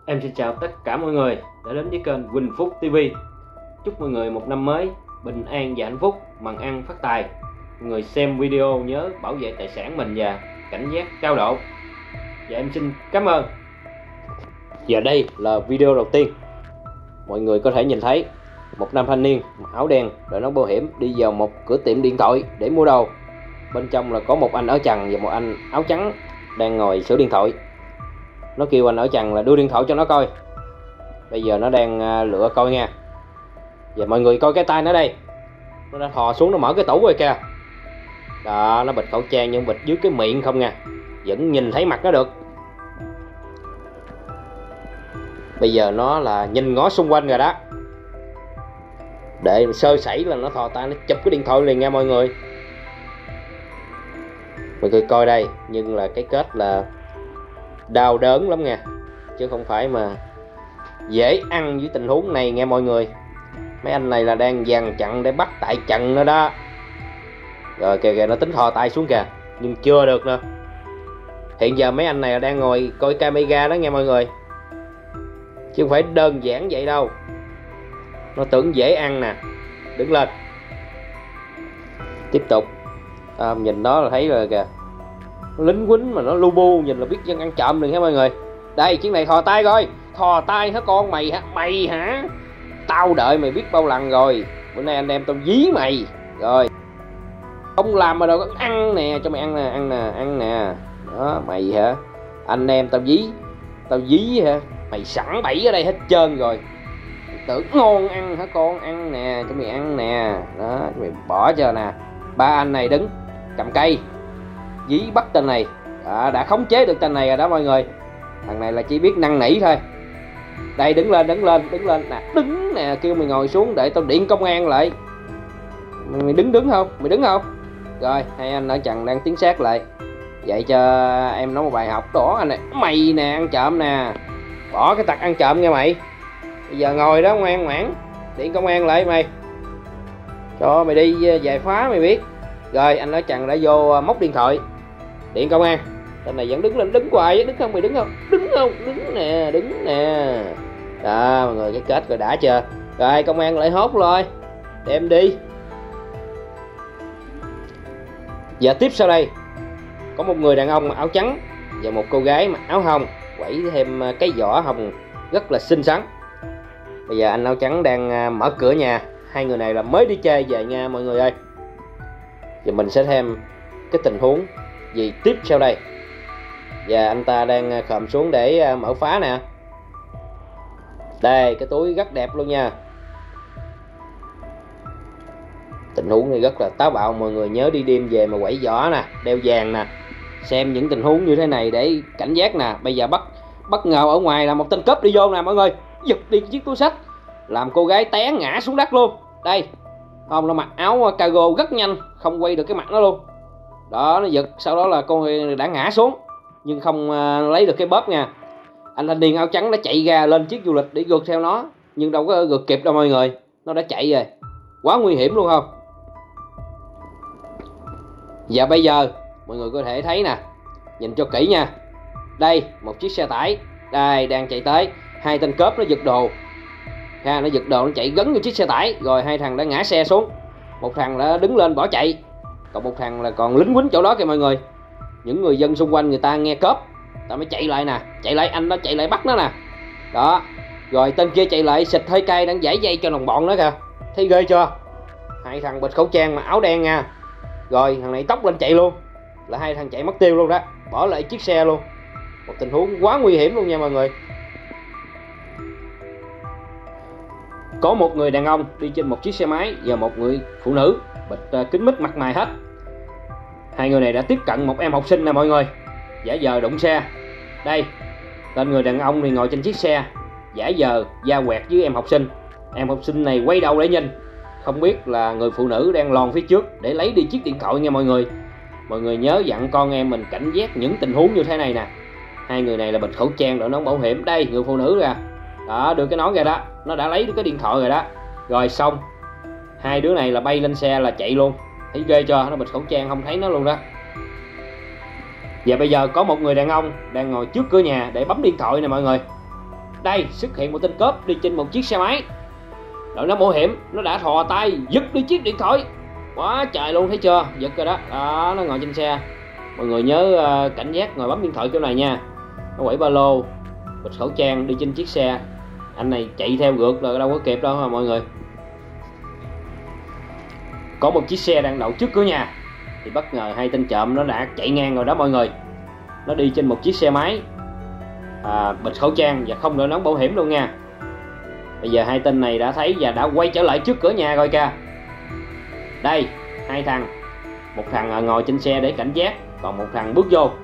Em xin chào tất cả mọi người đã đến với kênh Quỳnh Phúc TV. Chúc mọi người một năm mới bình an và hạnh phúc, mần ăn phát tài. Mọi người xem video nhớ bảo vệ tài sản mình và cảnh giác cao độ. Và em xin cảm ơn. Và đây là video đầu tiên. Mọi người có thể nhìn thấy một nam thanh niên mặc áo đen đội nón bảo hiểm đi vào một cửa tiệm điện thoại để mua đồ. Bên trong là có một anh áo trắng và một anh áo trắng đang ngồi sửa điện thoại. Nó kêu anh ở trần là đưa điện thoại cho nó coi. Bây giờ nó đang lựa coi nha. Và mọi người coi cái tay nó đây. Nó đã thò xuống nó mở cái tủ rồi kìa. Đó, nó bịt khẩu trang nhưng bịt dưới cái miệng không nha. Vẫn nhìn thấy mặt nó được. Bây giờ nó là nhìn ngó xung quanh rồi đó. Để sơ sẩy là nó thò tay nó chụp cái điện thoại liền nha mọi người. Mọi người coi đây. Nhưng là cái kết là đau đớn lắm nha, chứ không phải mà dễ ăn với tình huống này nghe mọi người. Mấy anh này là đang dàn chặn để bắt tại trận nữa đó. Rồi kìa kìa, nó tính thò tay xuống kìa nhưng chưa được nữa. Hiện giờ mấy anh này là đang ngồi coi camera đó nghe mọi người, chứ không phải đơn giản vậy đâu. Nó tưởng dễ ăn nè. Đứng lên tiếp tục. Nhìn nó là thấy rồi kìa, lính quýnh mà nó lu bu, nhìn là biết dân ăn trộm đừng hả mọi người. Đây chuyến này thò tay coi. Thò tay hả con mày hả? Mày hả? Tao đợi mày biết bao lần rồi. Bữa nay anh em tao dí mày. Rồi không làm mà đâu có ăn nè. Cho mày ăn nè, ăn nè, ăn nè. Đó mày hả? Anh em tao dí. Tao dí hả? Mày sẵn bẫy ở đây hết trơn rồi. Tưởng ngon ăn hả con? Ăn nè, cho mày ăn nè. Đó, cho mày bỏ cho nè. Ba anh này đứng cầm cây dí bắt tên này. Đã khống chế được tên này rồi đó mọi người. Thằng này là chỉ biết năn nỉ thôi. Đây đứng lên, đứng lên, đứng lên nè. Đứng nè, kêu mày ngồi xuống để tao điện công an lại. Mày đứng không? Mày đứng không? Rồi hai anh ở trần đang tiến sát lại. Dạy cho em nói một bài học đó anh này. Mày nè ăn trộm nè, bỏ cái tật ăn trộm nha mày. Bây giờ ngồi đó ngoan ngoãn điện công an lại mày. Cho mày đi về phá mày biết. Rồi anh ở trần đã vô móc điện thoại điện công an. Tên này vẫn đứng lên, đứng hoài. Đứng không mày? Đứng không? Đứng không? Đứng nè, đứng nè. Đó mọi người, cái kết rồi đã chưa? Rồi công an lại hốt rồi, đem đi. Và tiếp sau đây có một người đàn ông mặc áo trắng và một cô gái mặc áo hồng quẩy thêm cái vỏ hồng rất là xinh xắn. Bây giờ anh áo trắng đang mở cửa nhà. Hai người này là mới đi chơi về nha mọi người ơi. Và mình sẽ thêm cái tình huống gì tiếp sau đây. Và anh ta đang khom xuống để mở phá nè. Đây cái túi rất đẹp luôn nha. Tình huống này rất là táo bạo. Mọi người nhớ đi đêm về mà quẩy vỏ nè, đeo vàng nè. Xem những tình huống như thế này để cảnh giác nè. Bây giờ bất ngờ ở ngoài là một tên cướp đi vô nè mọi người. Giật đi chiếc túi xách, làm cô gái té ngã xuống đất luôn. Đây không, nó mặc áo cargo rất nhanh, không quay được cái mặt nó luôn. Đó, nó giật, sau đó là con người đã ngã xuống nhưng không lấy được cái bóp nha. Anh thanh niên áo trắng đã chạy ra lên chiếc du lịch để gượt theo nó, nhưng đâu có gượt kịp đâu mọi người. Nó đã chạy rồi, quá nguy hiểm luôn không. Và bây giờ mọi người có thể thấy nè, nhìn cho kỹ nha. Đây một chiếc xe tải đây đang chạy tới. Hai tên cướp nó giật đồ. Nó giật đồ, nó chạy gấn vô chiếc xe tải. Rồi hai thằng đã ngã xe xuống. Một thằng đã đứng lên bỏ chạy, còn một thằng là còn lính quýnh chỗ đó kìa mọi người. Những người dân xung quanh người ta nghe cướp, ta mới chạy lại nè. Chạy lại, anh đó chạy lại bắt nó nè. Đó, rồi tên kia chạy lại xịt hơi cay đang giải dây cho đồng bọn nữa kìa. Thấy ghê chưa? Hai thằng bịt khẩu trang mà áo đen nha. Rồi thằng này tóc lên chạy luôn. Là hai thằng chạy mất tiêu luôn đó, bỏ lại chiếc xe luôn. Một tình huống quá nguy hiểm luôn nha mọi người. Có một người đàn ông đi trên một chiếc xe máy và một người phụ nữ bịt kính mít mặt mày hết. Hai người này đã tiếp cận một em học sinh nè mọi người, giả vờ đụng xe. Đây, tên người đàn ông thì ngồi trên chiếc xe, giả vờ va quẹt với em học sinh. Em học sinh này quay đầu để nhìn, không biết là người phụ nữ đang lòn phía trước để lấy đi chiếc điện thoại nha mọi người. Mọi người nhớ dặn con em mình cảnh giác những tình huống như thế này nè. Hai người này là bịt khẩu trang đội nón bảo hiểm. Đây người phụ nữ ra đó, đưa cái nón ra đó, nó đã lấy được cái điện thoại rồi đó. Rồi xong, hai đứa này là bay lên xe là chạy luôn. Thấy ghê chưa? Nó bịt khẩu trang không thấy nó luôn đó. Và bây giờ có một người đàn ông đang ngồi trước cửa nhà để bấm điện thoại nè mọi người. Đây xuất hiện một tên cướp đi trên một chiếc xe máy. Đội nón bảo hiểm nó đã thò tay giật đi chiếc điện thoại. Quá trời luôn, thấy chưa? Giật rồi đó. Đó, nó ngồi trên xe. Mọi người nhớ cảnh giác ngồi bấm điện thoại kiểu này nha. Nó quẩy ba lô, bịt khẩu trang đi trên chiếc xe. Anh này chạy theo rượt rồi đâu có kịp đâu mà mọi người. Có một chiếc xe đang đậu trước cửa nhà thì bất ngờ hai tên trộm nó đã chạy ngang rồi đó mọi người. Nó đi trên một chiếc xe máy, bịt khẩu trang và không đội nón bảo hiểm luôn nha. Bây giờ hai tên này đã thấy và đã quay trở lại trước cửa nhà rồi kìa. Đây, hai thằng. Một thằng ngồi trên xe để cảnh giác, còn một thằng bước vô.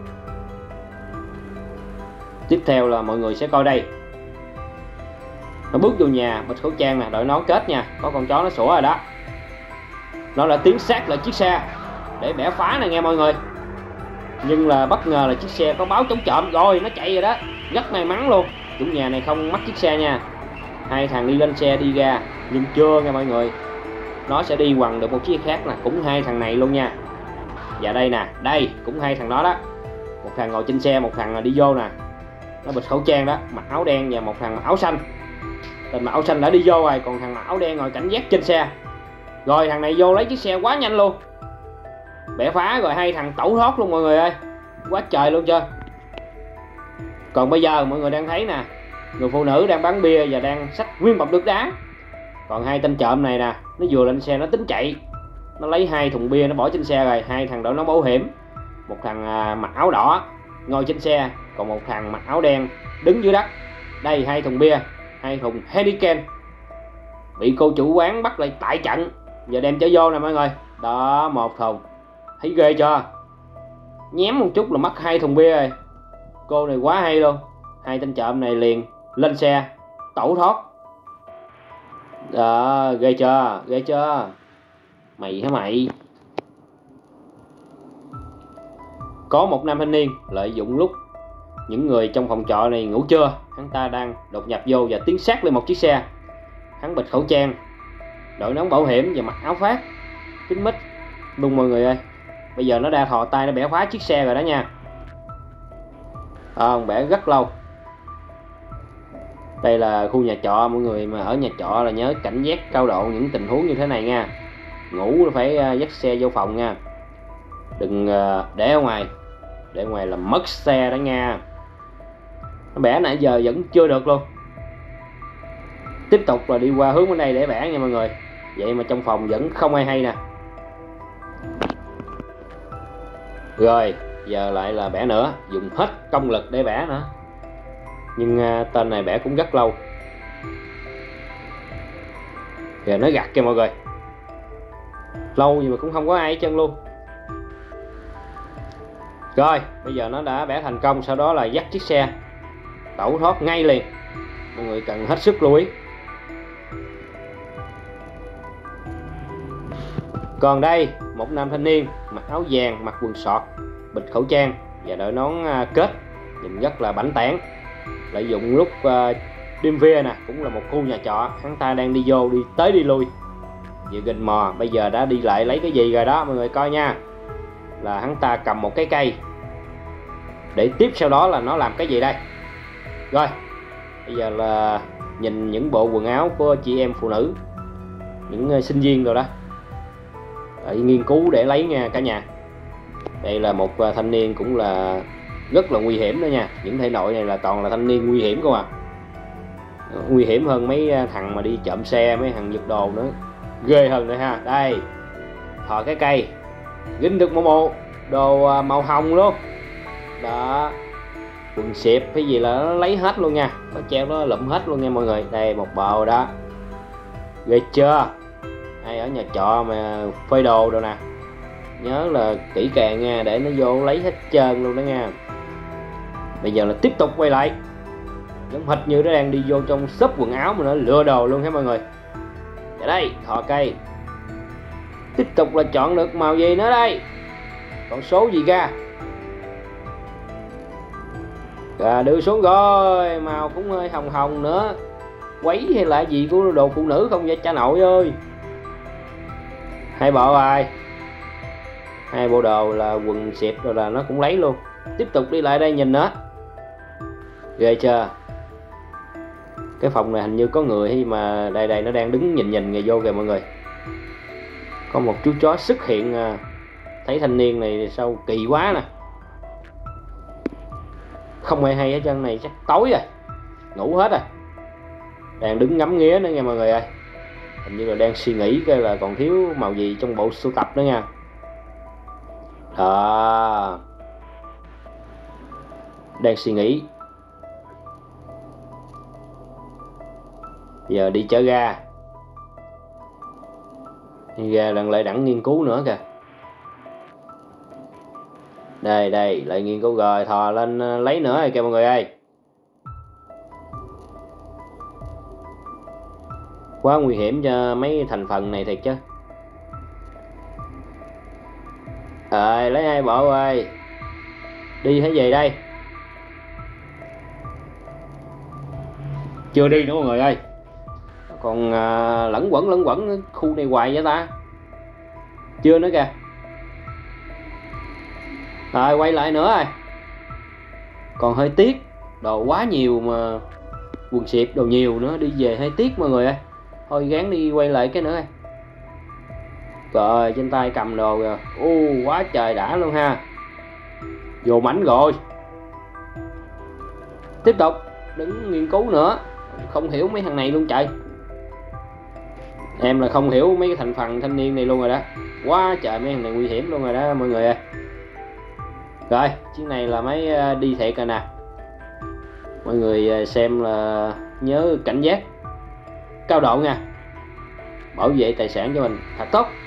Tiếp theo là mọi người sẽ coi đây. Nó bước vô nhà, bịt khẩu trang nè, đội nón kết nha. Có con chó nó sủa rồi đó. Nó đã tiến sát lại chiếc xe để bẻ phá này nghe mọi người. Nhưng là bất ngờ là chiếc xe có báo chống trộm rồi, nó chạy rồi đó. Rất may mắn luôn, chủ nhà này không mất chiếc xe nha. Hai thằng đi lên xe đi ra, nhưng chưa nghe mọi người. Nó sẽ đi quằn được một chiếc khác nè, cũng hai thằng này luôn nha. Và đây nè, đây cũng hai thằng đó đó. Một thằng ngồi trên xe, một thằng đi vô nè. Nó bịt khẩu trang đó, mặc áo đen, và một thằng mặc áo xanh. Tên mặc áo xanh đã đi vô rồi, còn thằng mặc áo đen ngồi cảnh giác trên xe. Rồi thằng này vô lấy chiếc xe quá nhanh luôn, bẻ phá rồi hai thằng tẩu thoát luôn mọi người ơi. Quá trời luôn chưa. Còn bây giờ mọi người đang thấy nè, người phụ nữ đang bán bia và đang xách nguyên bọc nước đá. Còn hai tên trộm này nè, nó vừa lên xe nó tính chạy. Nó lấy hai thùng bia nó bỏ trên xe rồi. Hai thằng đội nón bảo hiểm, một thằng mặc áo đỏ ngồi trên xe, còn một thằng mặc áo đen đứng dưới đất. Đây hai thùng bia, hai thùng Heineken bị cô chủ quán bắt lại tại trận và đem trở vô nè mọi người. Đó, một thùng. Thấy ghê chưa? Nhém một chút là mất hai thùng bia rồi. Cô này quá hay luôn. Hai tên trộm này liền lên xe tẩu thoát. Đó, ghê chưa? Ghê chưa? Mày hả mày? Có một nam thanh niên lợi dụng lúc những người trong phòng trọ này ngủ trưa, hắn ta đang đột nhập vô và tiến sát lên một chiếc xe. Hắn bịt khẩu trang, đội nón bảo hiểm và mặc áo khoác, kín mít luôn mọi người ơi. Bây giờ nó đã thò tay nó bẻ phá chiếc xe rồi đó nha. Bẻ rất lâu. Đây là khu nhà trọ, mọi người mà ở nhà trọ là nhớ cảnh giác cao độ những tình huống như thế này nha. Ngủ phải dắt xe vô phòng nha, đừng để ở ngoài. Để ở ngoài là mất xe đó nha. Nó bẻ nãy giờ vẫn chưa được luôn. Tiếp tục là đi qua hướng bên đây để bẻ nha mọi người. Vậy mà trong phòng vẫn không ai hay nè. Rồi giờ lại là bẻ nữa, dùng hết công lực để bẻ nữa. Nhưng tên này bẻ cũng rất lâu. Giờ nó gặt kìa mọi người. Lâu nhưng mà cũng không có ai hết trơn luôn. Rồi bây giờ nó đã bẻ thành công. Sau đó là dắt chiếc xe tẩu thoát ngay liền. Mọi người cần hết sức lưu ý. Còn đây một nam thanh niên mặc áo vàng, mặc quần sọt, bịt khẩu trang và đội nón kết, nhìn rất là bảnh tảng. Lợi dụng lúc đêm khuya nè, cũng là một khu nhà trọ, hắn ta đang đi vô đi tới đi lui, vừa gình mò. Bây giờ đã đi lại lấy cái gì rồi đó mọi người coi nha. Là hắn ta cầm một cái cây, để tiếp sau đó là nó làm cái gì đây. Rồi bây giờ là nhìn những bộ quần áo của chị em phụ nữ, những sinh viên rồi đó, để nghiên cứu để lấy nha cả nhà. Đây là một thanh niên cũng là rất là nguy hiểm đó nha. Những thể loại này là toàn là thanh niên nguy hiểm không à. Nguy hiểm hơn mấy thằng mà đi trộm xe, mấy thằng giật đồ nữa, ghê hơn nữa ha. Đây, thò cái cây, gính được một bộ đồ màu hồng luôn đó, quần xịp cái gì là nó lấy hết luôn nha. Nó treo nó lụm hết luôn nha mọi người. Đây một bộ đó, ghê chưa? Ai ở nhà trọ mà phơi đồ đâu nè, nhớ là kỹ càng nha, để nó vô lấy hết trơn luôn đó nha. Bây giờ là tiếp tục quay lại, giống hệt như nó đang đi vô trong shop quần áo mà nó lừa đồ luôn hết mọi người. Ở đây thò cây, tiếp tục là chọn được màu gì nữa đây, con số gì ra. Đưa xuống rồi, màu cũng hơi hồng hồng nữa. Quấy hay là gì của đồ phụ nữ không vậy cha nội ơi. Hai bộ rồi, hai bộ đồ là quần xịp rồi là nó cũng lấy luôn. Tiếp tục đi lại đây nhìn nữa, ghê chưa. Cái phòng này hình như có người, mà đây nó đang đứng nhìn người vô kìa mọi người. Có một chú chó xuất hiện. Thấy thanh niên này sao kỳ quá nè. Không ai hay hết trơn, này chắc tối rồi, ngủ hết rồi. Đang đứng ngắm nghía nữa nha mọi người ơi. Hình như là đang suy nghĩ coi là còn thiếu màu gì trong bộ sưu tập nữa nha. Đó, đang suy nghĩ. Giờ đi chở ga. Đi ra lần lại đẳng nghiên cứu nữa kìa. Đây lại nghiên cứu rồi, thò lên lấy nữa rồi kìa mọi người ơi. Quá nguy hiểm cho mấy thành phần này thiệt chứ. Rồi lấy 2 bộ rồi. Đi hay về đây? Chưa đi nữa mọi người ơi. Còn lẫn quẩn khu này hoài vậy ta. Chưa nữa kìa. Rồi quay lại nữa rồi. Còn hơi tiếc, đồ quá nhiều mà, quần xịp đồ nhiều nữa, đi về hơi tiếc mọi người ơi. Thôi gán đi quay lại cái nữa ơi. Trời, trên tay cầm đồ kìa. Quá trời đã luôn ha. Vô mảnh rồi. Tiếp tục đứng nghiên cứu nữa. Không hiểu mấy thằng này luôn trời. Em là không hiểu mấy cái thành phần thanh niên này luôn rồi đó. Quá trời mấy thằng này nguy hiểm luôn rồi đó mọi người ơi. Rồi chiếc này là máy đi thiệt rồi nè. Mọi người xem là nhớ cảnh giác cao độ nha. Bảo vệ tài sản cho mình thật tốt.